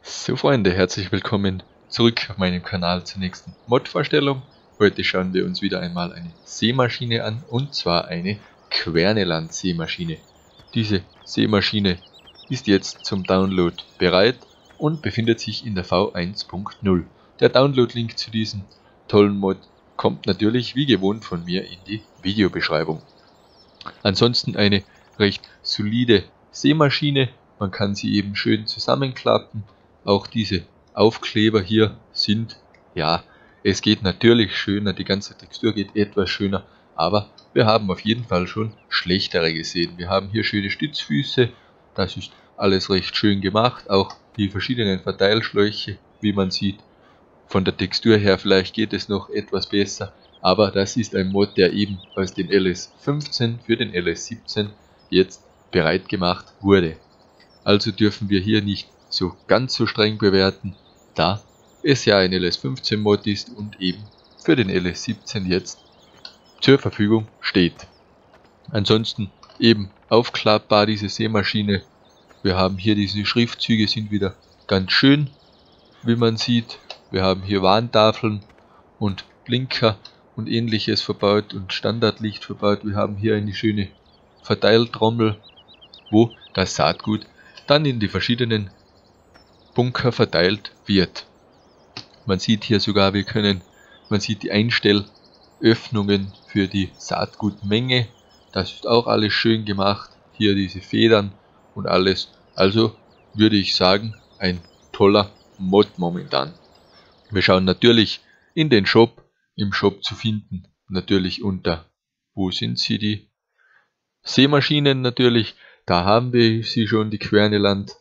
So Freunde, herzlich willkommen zurück auf meinem Kanal zur nächsten Mod-Vorstellung. Heute schauen wir uns wieder einmal eine Sämaschine an, und zwar eine Querneland-Sämaschine. Diese Sämaschine ist jetzt zum Download bereit und befindet sich in der V1.0. Der Download-Link zu diesem tollen Mod kommt natürlich wie gewohnt von mir in die Videobeschreibung. Ansonsten eine recht solide Sämaschine, man kann sie eben schön zusammenklappen. Auch diese Aufkleber hier sind, ja, es geht natürlich schöner, die ganze Textur geht etwas schöner, aber wir haben auf jeden Fall schon schlechtere gesehen. Wir haben hier schöne Stützfüße, das ist alles recht schön gemacht, auch die verschiedenen Verteilschläuche, wie man sieht. Von der Textur her vielleicht geht es noch etwas besser, aber das ist ein Mod, der eben aus dem LS15 für den LS17 jetzt bereit gemacht wurde. Also dürfen wir hier nicht so ganz so streng bewerten, da es ja ein LS15 Mod ist und eben für den LS17 jetzt zur Verfügung steht. Ansonsten eben aufklappbar diese Sämaschine. Wir haben hier diese Schriftzüge, sind wieder ganz schön, wie man sieht. Wir haben hier Warntafeln und Blinker und ähnliches verbaut und Standardlicht verbaut. Wir haben hier eine schöne Verteiltrommel, wo das Saatgut dann in die verschiedenen Bunker verteilt wird. Man sieht hier sogar, man sieht die Einstellöffnungen für die Saatgutmenge. Das ist auch alles schön gemacht. Hier diese Federn und alles. Also würde ich sagen, ein toller Mod momentan. Wir schauen natürlich in den Shop, im Shop zu finden, natürlich unter, wo sind sie, die Sämaschinen natürlich, da haben wir sie schon, die Querneland.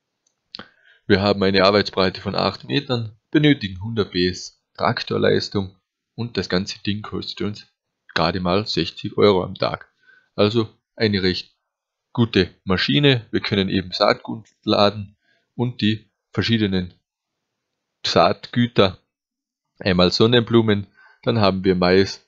Wir haben eine Arbeitsbreite von 8 Metern, benötigen 100 PS Traktorleistung und das ganze Ding kostet uns gerade mal 60 € am Tag. Also eine recht gute Maschine. Wir können eben Saatgut laden und die verschiedenen Saatgüter, einmal Sonnenblumen, dann haben wir Mais,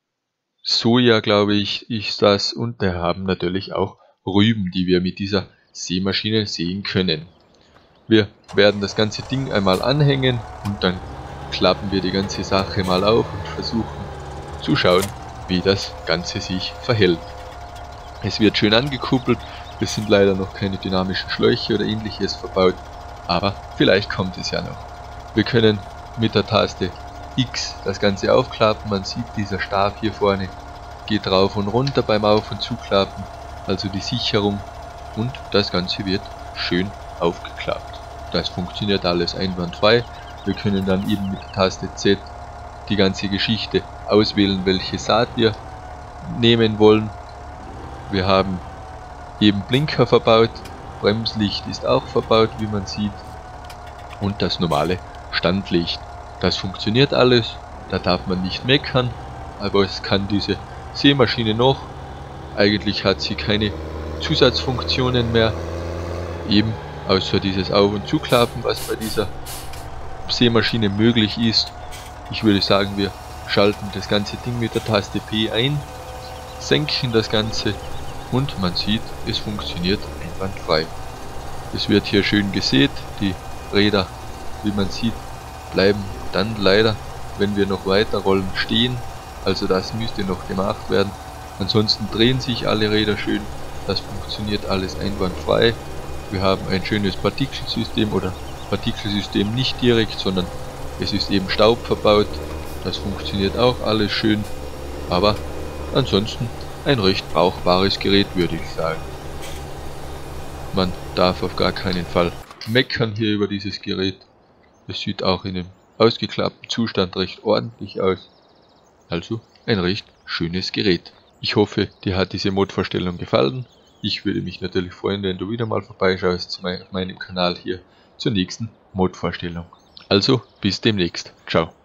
Soja glaube ich ist das, und wir haben natürlich auch Rüben, die wir mit dieser Sämaschine säen können. Wir werden das ganze Ding einmal anhängen und dann klappen wir die ganze Sache mal auf und versuchen zu schauen, wie das Ganze sich verhält. Es wird schön angekuppelt, es sind leider noch keine dynamischen Schläuche oder ähnliches verbaut, aber vielleicht kommt es ja noch. Wir können mit der Taste X das Ganze aufklappen, man sieht, dieser Stab hier vorne geht rauf und runter beim Auf- und Zuklappen, also die Sicherung, und das Ganze wird schön aufgeklappt. Das funktioniert alles einwandfrei. Wir können dann eben mit der Taste Z die ganze Geschichte auswählen, welche Saat wir nehmen wollen. Wir haben eben Blinker verbaut, Bremslicht ist auch verbaut, wie man sieht, und das normale Standlicht. Das funktioniert alles, da darf man nicht meckern, aber es kann diese Sämaschine noch. Eigentlich hat sie keine Zusatzfunktionen mehr, eben außer dieses Auf- und Zuklappen, was bei dieser Sämaschine möglich ist. Ich würde sagen, wir schalten das ganze Ding mit der Taste P ein, senken das Ganze und man sieht, es funktioniert einwandfrei. Es wird hier schön gesät, die Räder, wie man sieht, bleiben dann leider, wenn wir noch weiter rollen, stehen, also das müsste noch gemacht werden. Ansonsten drehen sich alle Räder schön, das funktioniert alles einwandfrei. Wir haben ein schönes Partikelsystem, oder Partikelsystem nicht direkt, sondern es ist eben Staub verbaut. Das funktioniert auch alles schön, aber ansonsten ein recht brauchbares Gerät, würde ich sagen. Man darf auf gar keinen Fall meckern hier über dieses Gerät. Es sieht auch in einem ausgeklappten Zustand recht ordentlich aus. Also ein recht schönes Gerät. Ich hoffe, dir hat diese Mod-Vorstellung gefallen. Ich würde mich natürlich freuen, wenn du wieder mal vorbeischaust auf meinem Kanal hier zur nächsten Mod-Vorstellung. Also bis demnächst. Ciao.